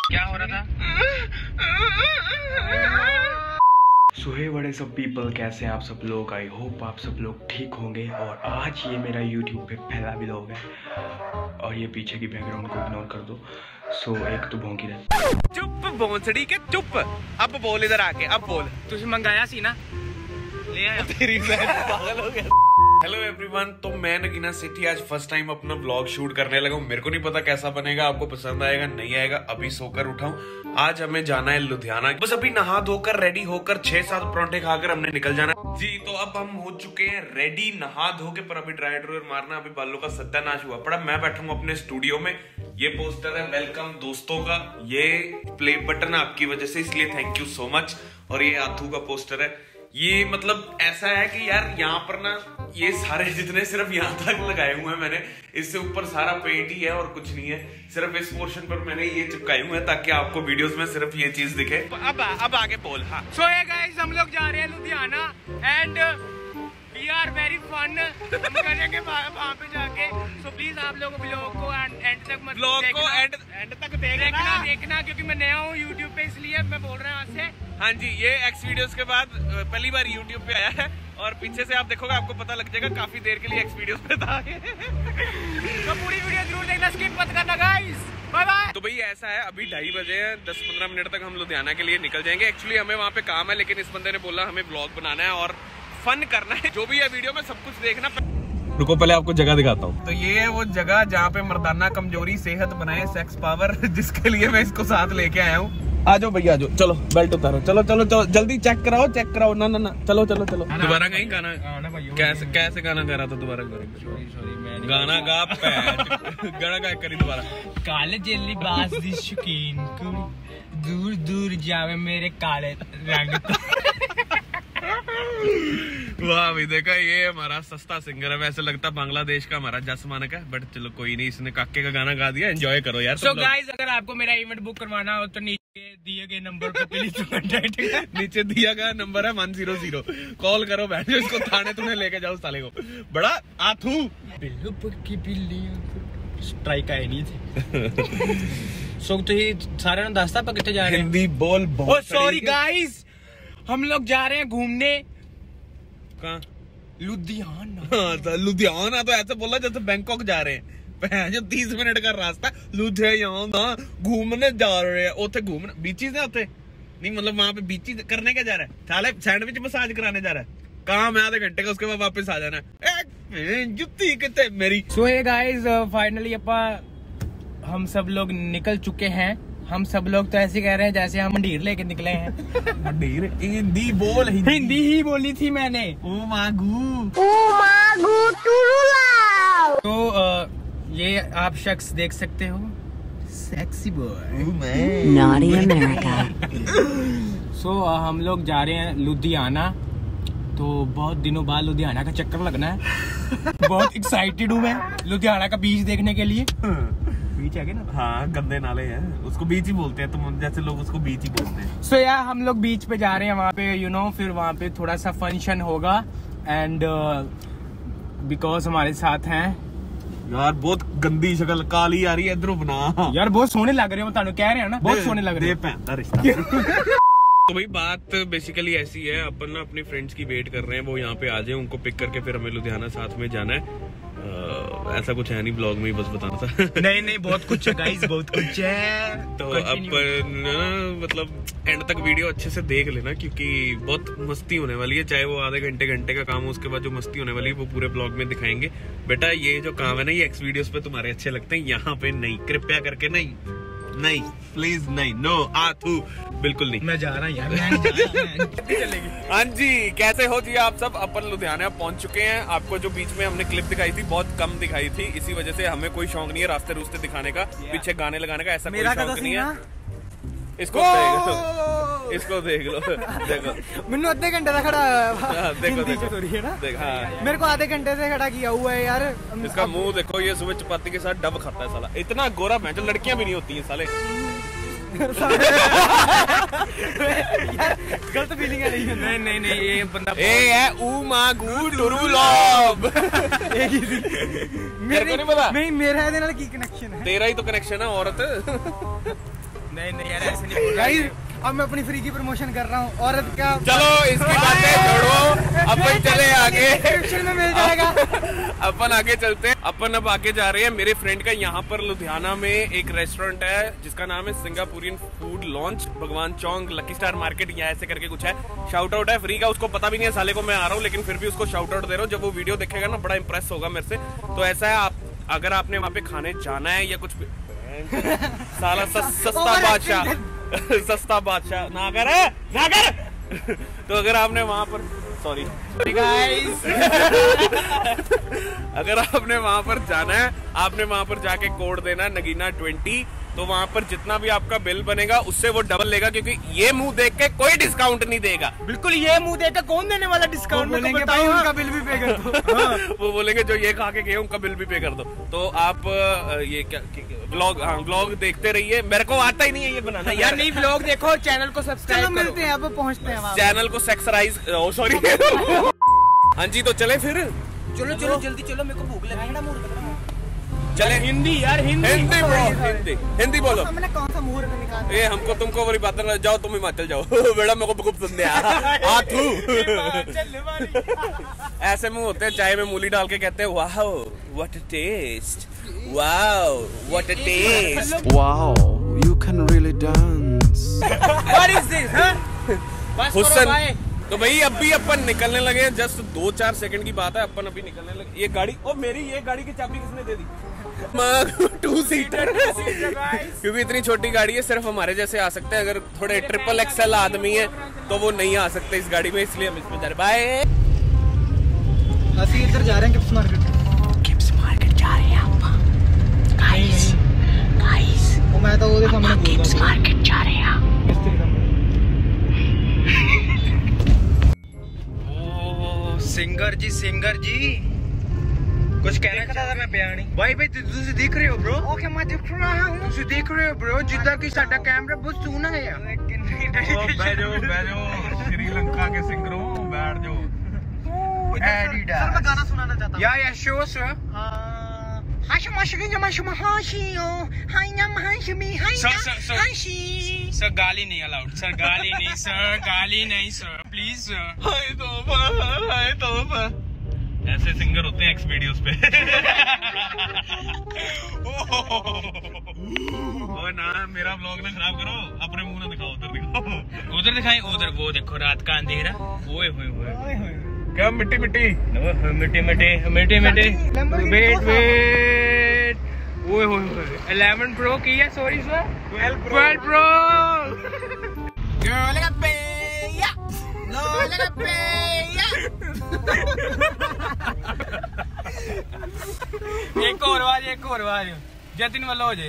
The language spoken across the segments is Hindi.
क्या हो रहा था? सुहे बड़े सब पीपल, कैसे हैं आप सब लोग? आई होप आप सब लोग ठीक होंगे। और आज ये मेरा यूट्यूब पे पहला व्लॉग है और ये पीछे की बैकग्राउंड को इग्नोर कर दो। सो एक तो भौंकी रहे। चुप भोंसड़ी के चुप। अब बोल इधर आके, अब बोल। तुझे मंगाया सी ना, ले आया। तेरी पागल हो गया। हेलो एवरीवन, तो मैं नगीना सेठी आज फर्स्ट टाइम अपना व्लॉग शूट करने लगा हूँ। मेरे को नहीं पता कैसा बनेगा, आपको पसंद आएगा नहीं आएगा। अभी सोकर उठा हूँ। आज हमें जाना है लुधियाना। बस अभी नहा धोकर रेडी होकर 6-7 परांठे खाकर हमने निकल जाना जी। तो अब हम हो चुके हैं रेडी नहा धो के, पर अभी ड्राई ड्रायर मारना। अभी बालों का सत्यानाश हुआ पड़ा। मैं बैठा हूँ अपने स्टूडियो में। ये पोस्टर है वेलकम दोस्तों का। ये प्ले बटन आपकी वजह से, इसलिए थैंक यू सो मच। और ये आथू का पोस्टर है। ये मतलब ऐसा है कि यार यहाँ पर ना ये सारे जितने सिर्फ यहाँ तक लगाए हुए हैं मैंने, इससे ऊपर सारा पेंट ही है और कुछ नहीं है। सिर्फ इस पोर्शन पर मैंने ये चिपकाए हुए हैं ताकि आपको वीडियोस में सिर्फ ये चीज दिखे। अब आगे बोल। हाँ, सो हे गाइस, हम लोग जा रहे हैं Ludhiana and we are very fun. हम करेंगे वहाँ पे जाके। सो प्लीज आप लोग व्लॉग को एंड तक मत एंड तक देखना क्योंकि मैं नया हूँ यूट्यूब पे, इसलिए मैं बोल रहा हूँ आज से। हाँ जी, ये एक्स वीडियोस के बाद पहली बार यूट्यूब पे आया है और पीछे से आप देखोगे आपको पता लग जाएगा। काफी देर के लिए एक्स वीडियोस पे था। तो पूरी वीडियो जरूर देखना, स्किप मत करना गाइस। Bye bye. तो भाई ऐसा है, अभी 2:30 बजे है। 10-15 मिनट तक हम लुधियाना के लिए निकल जाएंगे। एक्चुअली हमें वहाँ पे काम है, लेकिन इस बंदे ने बोला हमें व्लॉग बनाना है और फन करना है। जो भी है वीडियो में सब कुछ देखना। रुको पहले आपको जगह दिखाता हूँ। तो ये है वो जगह जहाँ पे मर्दाना कमजोरी सेहत बनाए, सेक्स पावर, जिसके लिए मैं इसको साथ लेके आया हूँ। आ जाओ भैया, आ जाओ। चलो बेल्ट उतारो। चलो चलो चलो जल्दी चेक कराओ। ना ना ना, चलो चलो चलो। दोबारा कहीं गाना कैसे गाना गा रहा था? दोबारा गाना गा गाना गा करी दोबारा। काले जेली बास दी शौकीन दूर दूर जावे मेरे काले रंग। वाह भाई, देखा ये हमारा सस्ता सिंगर है। वैसे लगता बांग्लादेश का हमारा जस मानक है, बट चलो कोई नहीं, इसने काके का गाना गा दिया। एंजॉय करो यार। सो गाइस, अगर आपको मेरा इवेंट बुक करवाना हो तो नीचे दिए गए नंबर पर प्लीज कांटेक्ट। नीचे दिया गया नंबर है 100। कॉल करो, बैठो इसको थाने तुमने लेके जाओ साले को। बड़ा आथू स्ट्राइक आई नहीं थी। सो तो ये सारे ने दस्ता पर कितने जा रहे हैं? हिंदी बोल। ओ सॉरी गाइस, हम लोग जा रहे हैं घूमने। कहाँ? लुधियाना। लुधियाना तो ऐसे बोला जैसे बैंकॉक जा रहे हैं। जो 30 मिनट का रास्ता लुधियाना घूमने जा रहे हैं। उसे घूमने बीचीज है उसे नहीं, मतलब वहाँ पे बीचीज करने क्या जा रहा है? साले सैंडविच मसाज कराने जा रहा है। काम है आधे घंटे का, उसके बाद वापस आ जाना है। जुत्ती कितने मेरी। सो हे गाइस, फाइनली हम सब लोग निकल चुके हैं। हम सब लोग तो ऐसे कह रहे हैं जैसे हम मंडीर लेके निकले हैं। मंडीर हिंदी बोल। हिंदी ही बोली थी मैंने। ओ मागू तो ये आप शख्स देख सकते हो, sexy boy naughty America. So हम लोग जा रहे हैं लुधियाना। तो बहुत दिनों बाद लुधियाना का चक्कर लगना है। बहुत एक्साइटेड हूँ मैं लुधियाना का बीच देखने के लिए। बीच है ना? हाँ, गंदे नाले हैं, उसको बीच ही बोलते हैं। तुम जैसे लोग उसको बीच ही बोलते हैं। सो यार हम लोग बीच पे जा रहे हैं, वहाँ पे फिर वहाँ पे थोड़ा सा फंक्शन होगा एंड बिकॉज हमारे साथ हैं यार बहुत गंदी शक्ल काली आ रही है। इधरों बना यार, बहुत सोने लग रहे हो। तुम कह रहे हो ना, बहुत सोने लग रहे हो। रिश्ता। तो भाई बात बेसिकली ऐसी है, अपन ना अपने फ्रेंड्स की वेट कर रहे हैं, वो यहाँ पे आ जाए, उनको पिक करके फिर हमें लुधियाना साथ में जाना है। ऐसा कुछ है नहीं, ब्लॉग में ही बस बताना था। नहीं बहुत कुछ है गाइस, बहुत कुछ है। तो अपन मतलब एंड तक वीडियो अच्छे से देख लेना, क्योंकि बहुत मस्ती होने वाली है। चाहे वो आधे घंटे का काम हो, उसके बाद जो मस्ती होने वाली है वो पूरे ब्लॉग में दिखाएंगे। बेटा ये जो काम है ना, ये एक्स वीडियोस पे तुम्हारे अच्छे लगते हैं, यहाँ पे नहीं। कृपया करके नहीं प्लीज नहीं। नो आथू बिल्कुल नहीं। मैं जा रहा यार। हाँ जी, कैसे हो जी आप सब? अपन लुधियाना पहुंच चुके हैं। आपको जो बीच में हमने क्लिप दिखाई थी बहुत कम दिखाई थी, इसी वजह से हमें कोई शौक नहीं है रास्ते रूस्ते दिखाने का, पीछे गाने लगाने का, ऐसा कोई शौक नहीं है। इसको देख लो देखो मैंने आधे घंटे से खड़ा देखो मेरे को आधे घंटे से खड़ा किया हुआ है यार। इसका मुंह देखो, ये सुबह चपाती के साथ डब खाता है साला। इतना गोरा मैं, जो लड़कियां भी नहीं होती है साले। गलत फीलिंग है। नहीं ये बंदा है उमागू टुरुलोब। मेरे को नहीं पता। नहीं, मेरा की कनेक्शन है। तेरा ही तो कनेक्शन है औरत। नहीं यार ऐसे नहीं बोल रहा। अब मैं अपनी फ्री की प्रमोशन कर रहा हूँ। औरत का चलो इसकी बातें छोड़ो, अपन चले आगे, डिस्क्रिप्शन में मिल जाएगा। अपन आगे चलते हैं। अपन अब आगे जा रहे हैं मेरे फ्रेंड का। यहाँ पर लुधियाना में एक रेस्टोरेंट है जिसका नाम है सिंगापुरियन फूड लॉन्च, भगवान चौंग लकी स्टार मार्केट या ऐसे करके कुछ है। शाउट आउट है फ्री का, उसको पता भी नहीं है साले को मैं आ रहा हूँ, लेकिन फिर भी उसको शाउट आउट दे रहा हूँ। जब वो वीडियो देखेगा ना बड़ा इंप्रेस होगा मेरे से। तो ऐसा है, आप अगर आपने वहाँ पे खाने जाना है या कुछ साला सस्ता बादशाह सस्ता बादशाह ना कर तो अगर आपने वहां पर सॉरी गाइस अगर आपने वहां पर जाना है, आपने वहां पर जाके कोड देना नगीना 20, तो वहां पर जितना भी आपका बिल बनेगा उससे वो डबल लेगा, क्योंकि ये मुंह देख के कोई डिस्काउंट नहीं देगा। बिल्कुल, ये मुंह देकर कौन देने वाला डिस्काउंट? बोलेंगे भाई उनका बिल भी पे कर दो। वो बोलेंगे जो ये खा के गए उनका बिल भी पे कर दो। तो आप ये क्या व्लॉग देखते रहिए। मेरे को आता ही नहीं है ये बनाना यार। नहीं, व्लॉग देखो, चैनल को सब्सक्राइब करो। मिलते हैं, अब पहुँचते हैं चैनल को सेक्सराइज, सॉरी हाँ जी, तो चले फिर। चलो जल्दी चलो, मेरे को भूख लगी ना। चले हिंदी यार, हिंदी ब्रो, हिंदी बोलो। हमने कौन सा मुहूर्त निकाला? ये हमको तुमको बड़ी बात ना, जाओ तुम हिमाचल जाओ बेड़ा मेरे को पसंद है। ऐसे मुंह होते हैं, चाय में मूली डाल के कहते हैं wow what a taste, wow what a taste, Wow, you can really dance. What is this? बस हुस्न। तो भाई अभी अपन निकलने लगे, जस्ट 2-4 सेकंड की बात है, अपन अभी निकलने लगे। ये गाड़ी, ओ मेरी ये गाड़ी की चाबी किसने दे दी? 2 सीटर क्योंकि इतनी छोटी गाड़ी है, सिर्फ हमारे जैसे आ सकते हैं। अगर थोड़े XXL आदमी है तो वो नहीं आ सकते इस गाड़ी में, इसलिए हम इसमें जा रहे। बाय। ਅਸੀਂ ਇੱਧਰ ਜਾ ਰਹੇ ਹਾਂ ਕਿਪਸ ਮਾਰਕੀਟ जा रहे हैं आप गाइस ਉਹ ਮੈਂ ਤਾਂ ਉਹਦੇ ਸਾਹਮਣੇ ਬੋਲਦਾ किप्स मार्केट जा रहे हैं। सिंगर जी कुछ कहना चाहता था, मैं ਪਿਆ ਨਹੀਂ। भाई ਤੁਸੀਂ देख रहे हो ब्रो? ओके मैं देख रहा हूँ। ਤੁਸੀਂ देख रहे हो ब्रो, जिद्दां कि साडा कैमरा बहुत सोहना है यार। बैठ जाओ श्रीलंका के सिंगरों, बैठ जाओ। सर मैं गाना सुनाना चाहता हूँ। या शो सर। सर गाली नहीं अलाउड, सर गाली नहीं सर प्लीज सर। हाय तौबा ऐसे सिंगर होते हैं एक्स वीडियोस पे। ओ ना मेरा व्लॉग ना खराब करो, अपने मुंह ना दिखाओ, उधर दिखाओ। उधर दिखाई, उधर वो देखो रात का अंधेरा। ओए होए क्या मिट्टी मिट्टी वेट ओए होए 11 प्रो की है, सॉरी सर 12 प्रो। एक और आवाज जतिन वाला हो जाए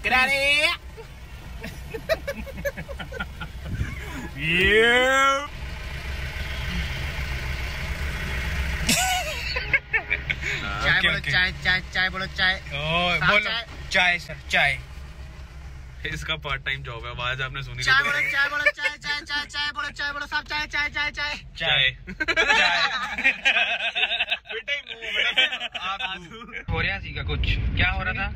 चाय बोलो चाय सर चाय। इसका पार्ट टाइम जॉब है, आवाज आपने सुनी? चाय बोलो सब चाय। हो रहा सी का कुछ, क्या हो रहा था?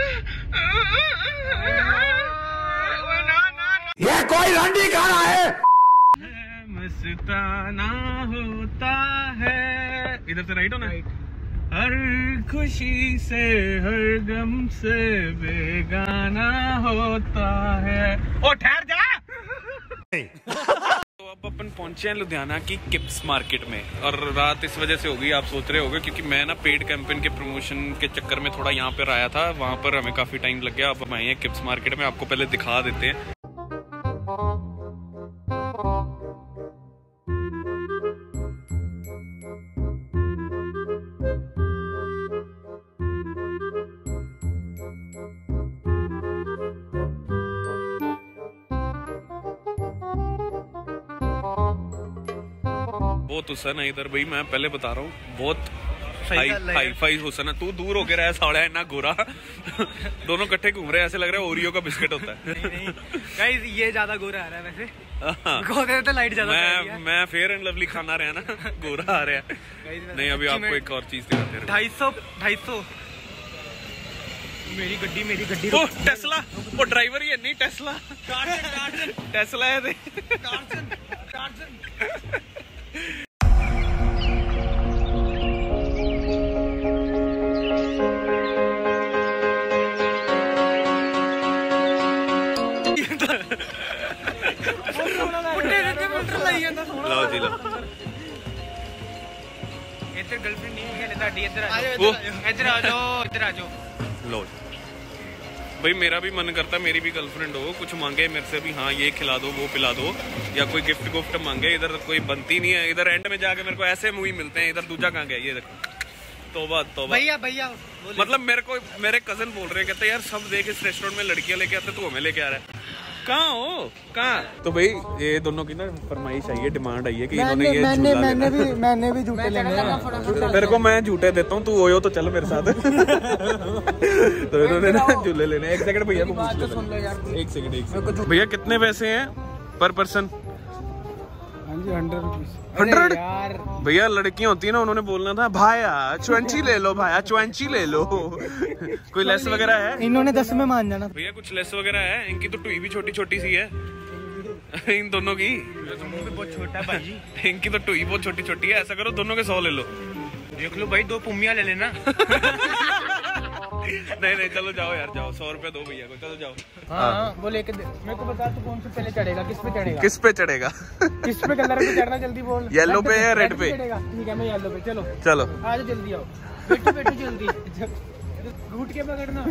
ये कोई रंडी गाना है। मस्ताना होता है, इधर से राइट हो ना? हर खुशी से हर गम से बेगाना होता है। ओ ठहर जा। तो अब अपन पहुंचे हैं लुधियाना की किप्स मार्केट में, और रात इस वजह से होगी, आप सोच रहे होगे, क्योंकि मैं ना पेड कैंपेन के प्रमोशन के चक्कर में थोड़ा यहाँ पर आया था, वहाँ पर हमें काफी टाइम लग गया। अब हम आए हैं किप्स मार्केट में, आपको पहले दिखा देते हैं। बहुत हुसन है इधर भाई, मैं पहले बता रहा हूँ, बहुत हाई फाई हुसन है। तू दूर होके रहा साड़ा है ना गोरा दोनों इकट्ठे घूम रहे हैं, ऐसे लग रहा है ओरियो का बिस्किट होता है। गाइस ये ज्यादा गोरा आ रहा है वैसे, तो लाइट ज्यादा मैं फेयर एंड लवली खाना रहा ना, गोरा आ रहा है। नहीं अभी आपको एक और चीज दिखाते हैं। 250 मेरी गड्डी ओ टेस्ला, ओ ड्राइवर ही है नहीं टेस्ला, टेस्ला है ते लो जी लो ਇੱਧਰ ਗਰਲਫ੍ਰੈਂਡ ਨਹੀਂ ਹੈ ਤੁਹਾਡੀ ਇੱਧਰ ਆ ਜਾਓ ਇੱਧਰ ਆ ਜਾਓ लो भाई मेरा भी मन करता है मेरी भी गर्लफ्रेंड हो, कुछ मांगे मेरे से भी, हाँ ये खिला दो वो पिला दो, या कोई गिफ्ट गुफ्ट मांगे, इधर कोई बनती नहीं है, इधर एंड में जाके मेरे को ऐसे मूवी मिलते हैं, इधर दूजा कहाँ गया ये देखो, तौबा तौबा भैया मतलब मेरे कजन बोल रहे हैं, कहते यार सब देख इस रेस्टोरेंट में लड़कियां लेके आते तू हमें लेके आ रहा है, कहाँ हो कहाँ? तो भाई ये दोनों की ना फरमाइश आई है, डिमांड आई है कि इन्होंने ये मैंने भी झूठे लेने हैं। तेरे को मैं झूठे देता हूँ, तू ओयो तो चल मेरे साथ। तो इन्होंने ना झूले लेने। एक सेकंड भैया को पूछ लेते, एक सेकंड भैया कितने पैसे हैं पर पर्सन? 100 भैया लड़कियां होती है ना, उन्होंने बोलना था भाया 20 ले लो, भाया 20 ले लो। कोई लेस वगैरह है? इन्होंने 10 में मान जाना। भैया कुछ लेस वगैरह है? इनकी तो टुई भी छोटी छोटी सी है, इन दोनों की बहुत छोटा है भाई जी। इनकी तो टुई बहुत छोटी छोटी है, ऐसा करो दोनों के 100 ले लो। देख लो भाई 2 पुमिया ले लेना। नहीं चलो जाओ यार जाओ, 100 रुपए दो भैया को, चलो जाओ। हाँ वो लेके मेरे को बता, तू कौन से पहले चढ़ेगा, किस पे चढ़ेगा? किस पे चढ़ेगा? किस पे कलर पे चढ़ना, जल्दी बोल। येलो पे या रेड पे? ठीक है मैं येलो पे, चलो चलो आज जल्दी आओ, बैठो जल्दी, घूट के पकड़ना।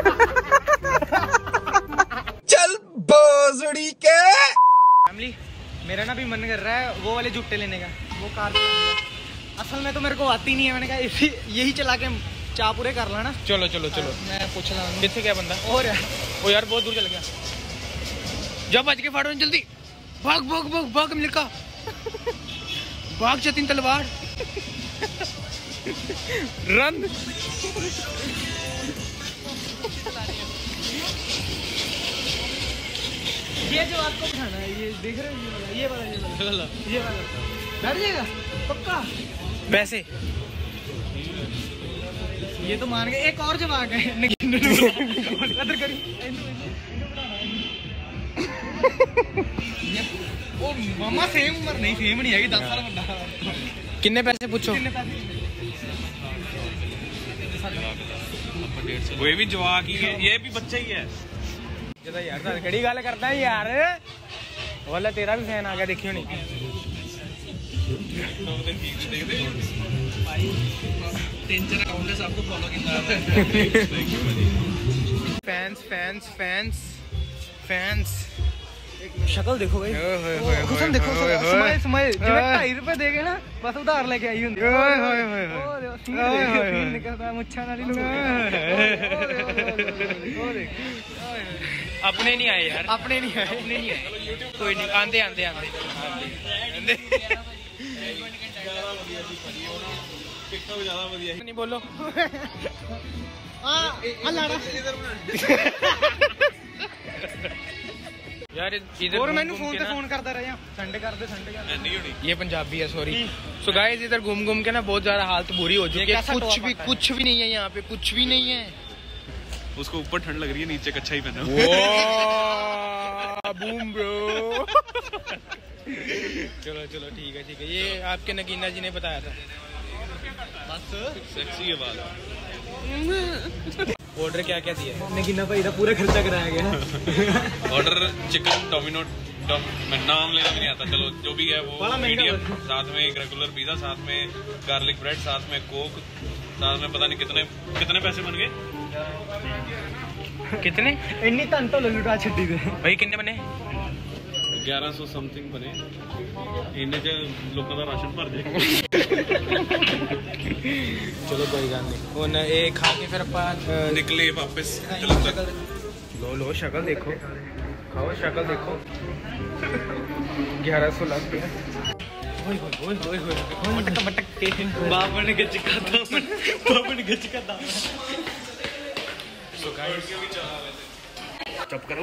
चल बोसड़ी के फैमिली मेरा ना भी मन कर रहा है वो वाले जूते लेने का, वो कार चलाने का। असल में तो मेरे को आती नहीं है, मैंने कहा यही चला के चाह पूरे कर लेना। चलो मैं पूछ रहा हूँ कितने क्या बंदा और ओ यार बहुत दूर चल गया। जब बच के फाड़ो जल्दी, भाग अमेरिका, भाग जतिन तलवार, रन। ये जो आपको उठाना है, ये देख रहे हो, ये वाला बैठ जाएगा पक्का पैसे ये तो मान गए। एक और जब आ गए ओ मामा सेम उम्र नहीं, सेम नहीं है, 10 साल बड़ा। कितने पैसे पूछो? वो भी जवाक ही है, ये भी बच्चा ही है। यार कड़ी गल करता है यार, वाला तेरा भी फैन आ गया, देखियो नहीं। फैंस शक्ल देखो भाई, कसम देखो, स्माइल 2.5 रुपए देगे ना, बस उधार लेके आई होंगी। मुच्छा नाली अपने नहीं आए यार, अपने नहीं आए। कोई नहीं, आंदे नहीं बोलो। यार इधर और मैंने फोन करता रहा, संडे कर दे। ये पंजाबी है, सॉरी। सो गाइस इधर घूम के ना बहुत ज्यादा हालत बुरी हो चुकी है, कुछ भी नहीं है यहाँ पे, कुछ भी नहीं है। उसको ऊपर ठंड लग रही है, नीचे कच्छा ही पहना। Boom bro. चलो ठीक है, ये आपके नगीना जी ने बताया था। बस सेक्सी है बात। ऑर्डर क्या दिया? नगीना भाई का पूरा खर्चा कराया गया। ऑर्डर चिकन डोमिनो, नाम लेना भी नहीं आता, चलो जो भी है वो मीडियम, साथ में एक रेगुलर पिज्जा, साथ में गार्लिक ब्रेड, साथ में कोक, साथ में पता नहीं कितने पैसे बन गए। कितने? इन्नी तन तो लुटा छड्डी दे भाई, कितने बने? 1100 समथिंग बने। इन्हें लोगों का राशन भर जाए। चलो कोई गल नहीं, ये खा के फिर अपन निकले वापस। लो शक्ल देखो, खाओ शक्ल देखो। 1100 लग गया। मटक के बाबा ने गच का दाम। सो गाइस चुप करो,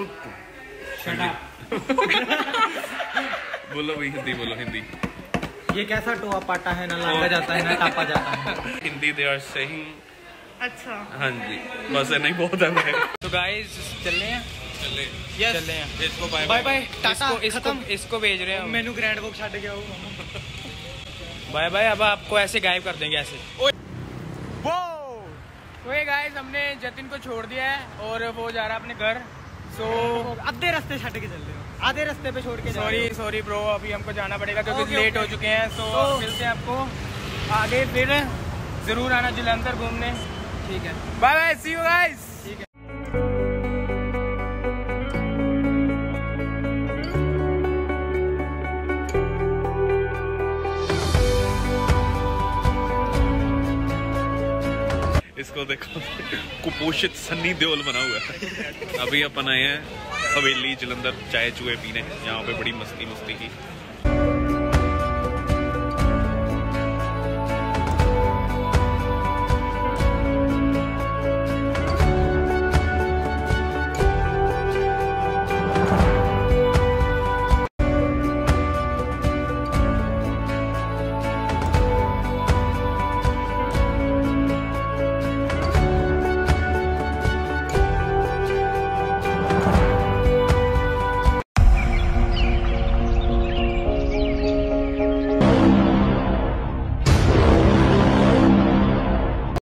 बोलो भाई, हिंदी बोलो, हिंदी। ये कैसा टोआ पाटा है, ना लांगा जाता है ना टापा जाता है। हिंदी दे आर सेइंग अच्छा हाँ जी, बस इतना ही बहुत है मेरे। तो गाइस चल रहे हैं, यस चल रहे हैं। इसको बाय बाय बाय टाटा इसको भेज रहे हैं हम। मैनू ग्रैंड बुक छड़ के आओ बाय बाय। अब आपको ऐसे गायब कर देंगे ऐसे। वो तो ये गाइस हमने जतिन को छोड़ दिया है और वो जा रहा है अपने घर। आधे रास्ते छड़ के चल रहे हो, आधे रास्ते पे छोड़ के जा रहे हो। सॉरी ब्रो, अभी हमको जाना पड़ेगा क्योंकि ओके, लेट ओके। हो चुके हैं। तो मिलते हैं आपको आगे, फिर जरूर आना जलंधर घूमने। ठीक है, bye bye, see you guys. ठीक है। इसको देखो, कुपोषित सन्नी देओल बना हुआ है। अभी अपन आए हैं हवेली जलंधर चाय चूहे पीने, यहाँ पे बड़ी मस्ती की।